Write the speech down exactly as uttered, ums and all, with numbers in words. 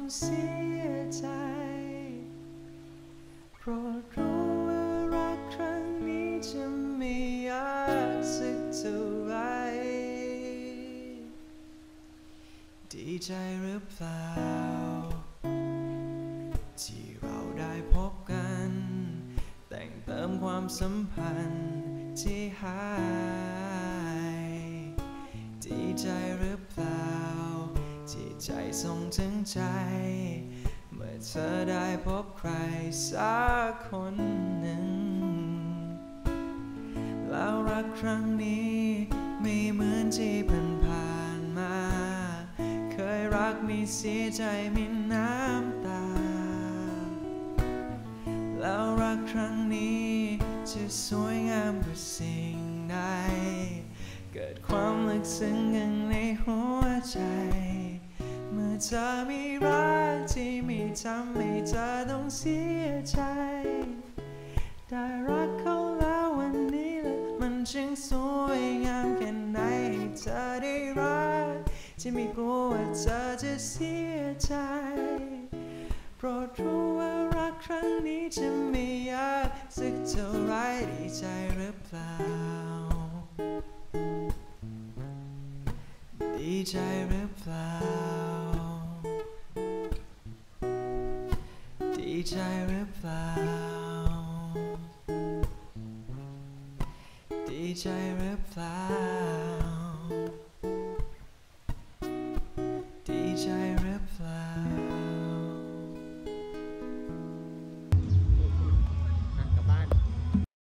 เสียใจโปรดรู้ว่ารักครั้งนี้จะไม่ยากสักเท่าไรดีใจหรือเปล่าที่เราได้พบกันแต่งเติมความสัมพันธ์ที่หายดีใจหรือเปล่าที่ใจส่งถึงใจเมื่อเธอได้พบใครสักคนหนึ่งแล้วรักครั้งนี้ไม่เหมือนที่ผ่านๆมาเคยรักมีเสียใจมีน้ำตาแล้วรักครั้งนี้จะสวยงามกว่าสิ่งใดเกิดความลึกซึ้งข้างในหัวใจเมื่อเธอมีรักที่ไม่ทำให้เธอต้องเสียใจได้รักเขาแล้ววันนี้แหละมันช่างสวยงามแค่ไหนให้เธอได้รักที่ไม่กลัวว่าเธอจะเสียใจโปรดรู้ว่ารักครั้งนี้จะไม่ยากสักเท่าไรดีใจหรือเปล่าดีใจหรือเปล่าดีใจหรือเปล่าดีใจหรือเปล่าดีใจหรือเปล่า